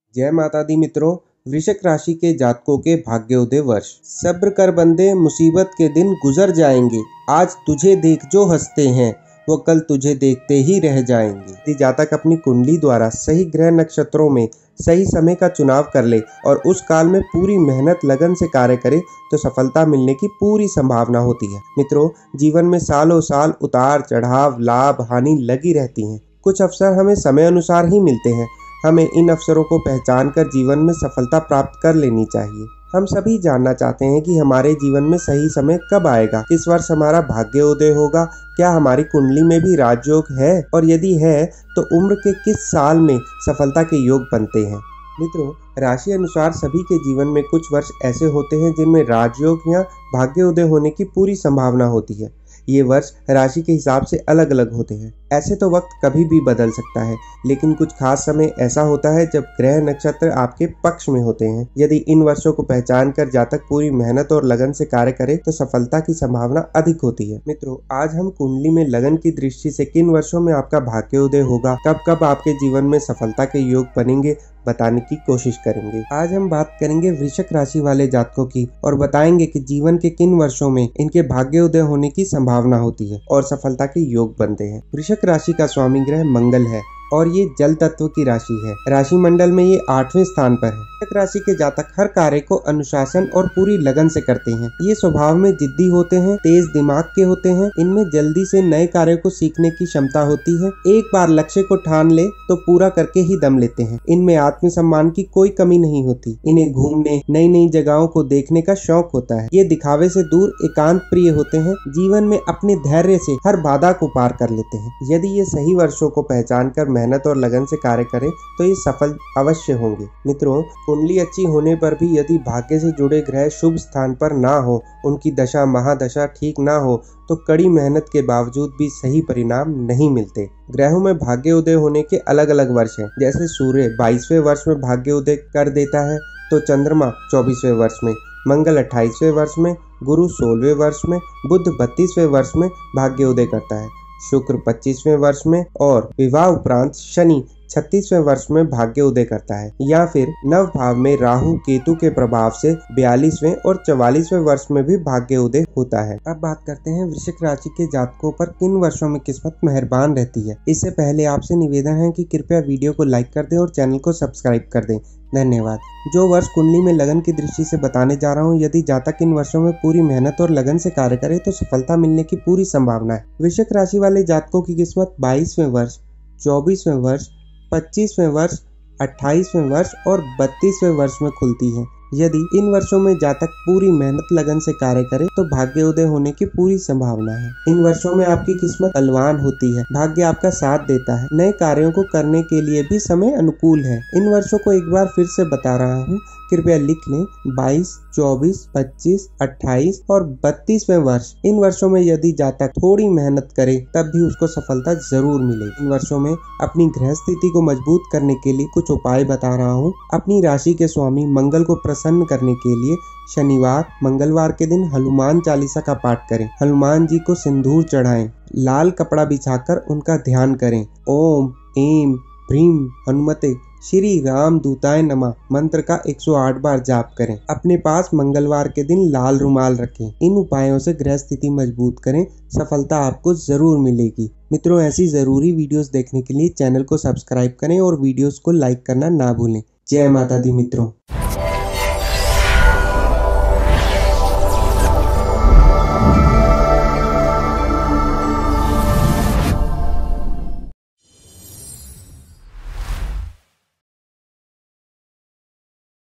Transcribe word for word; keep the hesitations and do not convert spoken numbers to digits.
जय माता दी मित्रों, वृश्चिक राशि के जातकों के भाग्योदय वर्ष। सब्र कर बंदे, मुसीबत के दिन गुजर जाएंगे। आज तुझे देख जो हंसते हैं, वो कल तुझे देखते ही रह जाएंगे। यदि जातक अपनी कुंडली द्वारा सही ग्रह नक्षत्रों में सही समय का चुनाव कर ले और उस काल में पूरी मेहनत लगन से कार्य करे तो सफलता मिलने की पूरी संभावना होती है। मित्रों, जीवन में सालों साल उतार चढ़ाव, लाभ हानि लगी रहती है। कुछ अवसर हमें समय अनुसार ही मिलते हैं। हमें इन अवसरों को पहचान कर जीवन में सफलता प्राप्त कर लेनी चाहिए। हम सभी जानना चाहते हैं कि हमारे जीवन में सही समय कब आएगा, किस वर्ष हमारा भाग्योदय होगा, क्या हमारी कुंडली में भी राजयोग है और यदि है तो उम्र के किस साल में सफलता के योग बनते हैं। मित्रों, राशि अनुसार सभी के जीवन में कुछ वर्ष ऐसे होते हैं जिनमें राजयोग या भाग्योदय होने की पूरी संभावना होती है। ये वर्ष राशि के हिसाब से अलग अलग होते हैं। ऐसे तो वक्त कभी भी बदल सकता है, लेकिन कुछ खास समय ऐसा होता है जब ग्रह नक्षत्र आपके पक्ष में होते हैं। यदि इन वर्षों को पहचान कर जातक पूरी मेहनत और लगन से कार्य करे तो सफलता की संभावना अधिक होती है। मित्रों, आज हम कुंडली में लगन की दृष्टि से किन वर्षों में आपका भाग्योदय होगा, कब कब आपके जीवन में सफलता के योग बनेंगे, बताने की कोशिश करेंगे। आज हम बात करेंगे वृश्चिक राशि वाले जातकों की और बताएंगे कि जीवन के किन वर्षों में इनके भाग्योदय होने की संभावना होती है और सफलता के योग बनते हैं। वृश्चिक राशि का स्वामी ग्रह मंगल है और ये जल तत्व की राशि है। राशि मंडल में ये आठवें स्थान पर है। वृश्चिक राशि के जातक हर कार्य को अनुशासन और पूरी लगन से करते हैं। ये स्वभाव में जिद्दी होते हैं, तेज दिमाग के होते हैं। इनमें जल्दी से नए कार्य को सीखने की क्षमता होती है। एक बार लक्ष्य को ठान ले तो पूरा करके ही दम लेते हैं। इनमें आत्मसम्मान की कोई कमी नहीं होती। इन्हें घूमने, नई नई जगहों को देखने का शौक होता है। ये दिखावे से दूर एकांत प्रिय होते हैं। जीवन में अपने धैर्य से हर बाधा को पार कर लेते हैं। यदि ये सही वर्षों को पहचान कर मेहनत और लगन से कार्य करें तो ये सफल अवश्य होंगे। मित्रों, कुंडली अच्छी होने पर भी यदि भाग्य से जुड़े ग्रह शुभ स्थान पर ना हो, उनकी दशा महादशा ठीक ना हो तो कड़ी मेहनत के बावजूद भी सही परिणाम नहीं मिलते। ग्रहों में भाग्योदय होने के अलग अलग वर्ष हैं। जैसे सूर्य बाईसवें वर्ष में भाग्योदय कर देता है तो चंद्रमा चौबीसवें वर्ष में, मंगल अट्ठाईसवें वर्ष में, गुरु सोलहवें वर्ष में, बुध बत्तीसवें वर्ष में भाग्योदय करता है, शुक्र पच्चीसवें वर्ष में और विवाह उपरांत शनि छत्तीसवें वर्ष में भाग्योदय करता है। या फिर नव भाव में राहु केतु के प्रभाव से बयालीसवें और चवालीसवें वर्ष में भी भाग्योदय होता है। अब बात करते हैं वृश्चिक राशि के जातकों पर किन वर्षों में किस्मत मेहरबान रहती है। इससे पहले आपसे निवेदन है कि कृपया वीडियो को लाइक कर दें और चैनल को सब्सक्राइब कर दें। धन्यवाद। जो वर्ष कुंडली में लगन की दृष्टि से बताने जा रहा हूँ, यदि जातक इन वर्षों में पूरी मेहनत और लगन से कार्य करे तो सफलता मिलने की पूरी संभावना है। वृश्चिक राशि वाले जातकों की किस्मत बाईसवें वर्ष, चौबीसवें वर्ष, पच्चीसवें वर्ष, अट्ठाईसवें वर्ष और बत्तीसवें वर्ष में खुलती है। यदि इन वर्षों में जातक पूरी मेहनत लगन से कार्य करे तो भाग्योदय होने की पूरी संभावना है। इन वर्षों में आपकी किस्मत बलवान होती है, भाग्य आपका साथ देता है। नए कार्यों को करने के लिए भी समय अनुकूल है। इन वर्षों को एक बार फिर से बता रहा हूँ, कृपया लिख लें। बाईस, चौबीस, पच्चीस, अट्ठाईस और बत्तीसवें वर्ष। इन वर्षों में यदि जातक थोड़ी मेहनत करे तब भी उसको सफलता जरूर मिलेगी। इन वर्षों में अपनी ग्रह स्थिति को मजबूत करने के लिए कुछ उपाय बता रहा हूँ। अपनी राशि के स्वामी मंगल को प्रसन्न करने के लिए शनिवार, मंगलवार के दिन हनुमान चालीसा का पाठ करें। हनुमान जी को सिंदूर चढ़ाएं। लाल कपड़ा बिछाकर उनका ध्यान करें। ओम ऐं ह्रीं हनुमते श्री राम दूताय नमः मंत्र का एक सौ आठ बार जाप करें। अपने पास मंगलवार के दिन लाल रुमाल रखें। इन उपायों से ग्रह स्थिति मजबूत करें, सफलता आपको जरूर मिलेगी। मित्रों, ऐसी जरूरी वीडियोस देखने के लिए चैनल को सब्सक्राइब करें और वीडियोस को लाइक करना ना भूलें। जय माता दी मित्रों।